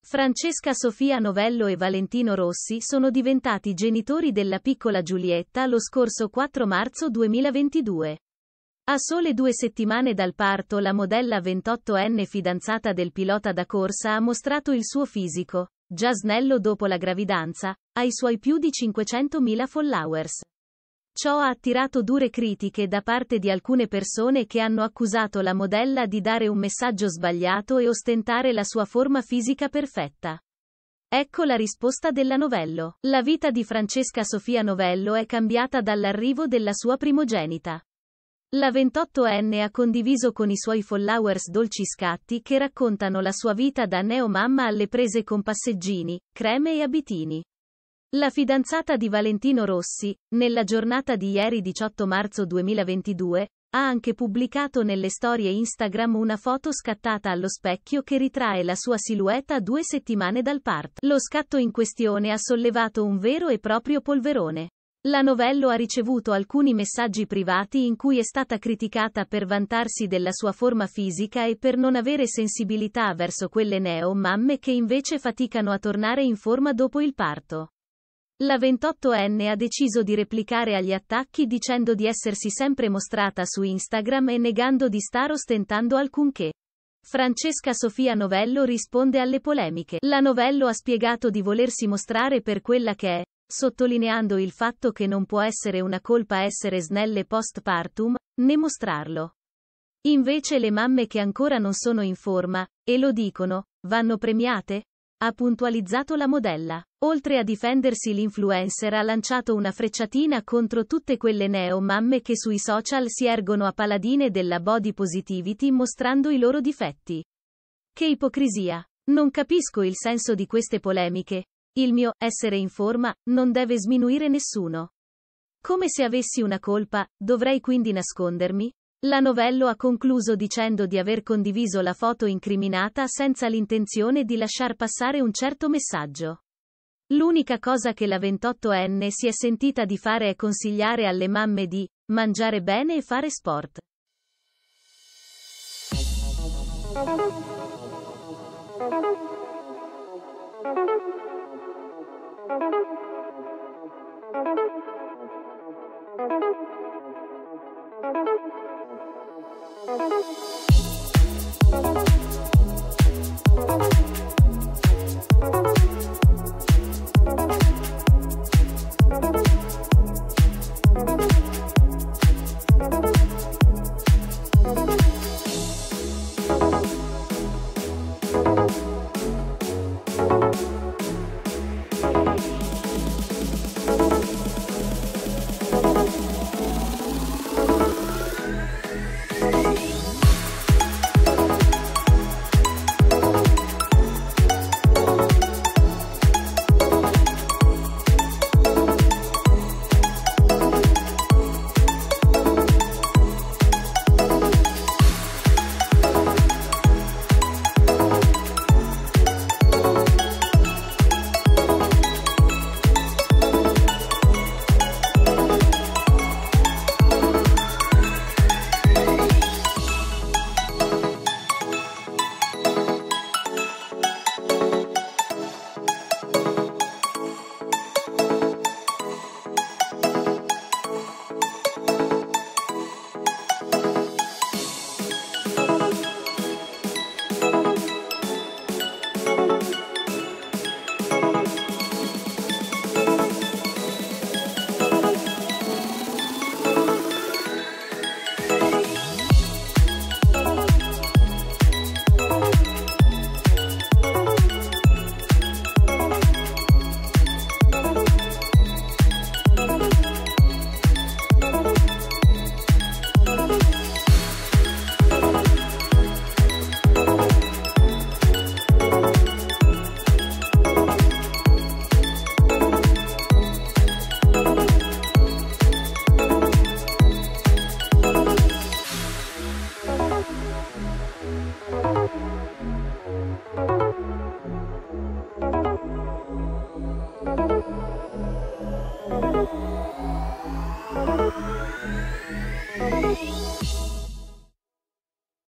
Francesca Sofia Novello e Valentino Rossi sono diventati genitori della piccola Giulietta lo scorso 4 marzo 2022. A sole 2 settimane dal parto la modella 28enne fidanzata del pilota da corsa ha mostrato il suo fisico, già snello dopo la gravidanza, ai suoi più di 500.000 followers. Ciò ha attirato dure critiche da parte di alcune persone che hanno accusato la modella di dare un messaggio sbagliato e ostentare la sua forma fisica perfetta. Ecco la risposta della Novello. La vita di Francesca Sofia Novello è cambiata dall'arrivo della sua primogenita. La 28enne ha condiviso con i suoi followers dolci scatti che raccontano la sua vita da neomamma alle prese con passeggini, creme e abitini. La fidanzata di Valentino Rossi, nella giornata di ieri 18 marzo 2022, ha anche pubblicato nelle storie Instagram una foto scattata allo specchio che ritrae la sua silhouette a 2 settimane dal parto. Lo scatto in questione ha sollevato un vero e proprio polverone. La Novello ha ricevuto alcuni messaggi privati in cui è stata criticata per vantarsi della sua forma fisica e per non avere sensibilità verso quelle neo-mamme che invece faticano a tornare in forma dopo il parto. La 28enne ha deciso di replicare agli attacchi dicendo di essersi sempre mostrata su Instagram e negando di star ostentando alcunché. Francesca Sofia Novello risponde alle polemiche. La Novello ha spiegato di volersi mostrare per quella che è, sottolineando il fatto che non può essere una colpa essere snelle postpartum, né mostrarlo. Invece le mamme che ancora non sono in forma, e lo dicono, vanno premiate? Ha puntualizzato la modella. Oltre a difendersi l'influencer ha lanciato una frecciatina contro tutte quelle neo-mamme che sui social si ergono a paladine della body positivity mostrando i loro difetti. Che ipocrisia! Non capisco il senso di queste polemiche. Il mio essere in forma non deve sminuire nessuno. Come se avessi una colpa, dovrei quindi nascondermi? La Novello ha concluso dicendo di aver condiviso la foto incriminata senza l'intenzione di lasciar passare un certo messaggio. L'unica cosa che la 28enne si è sentita di fare è consigliare alle mamme di mangiare bene e fare sport.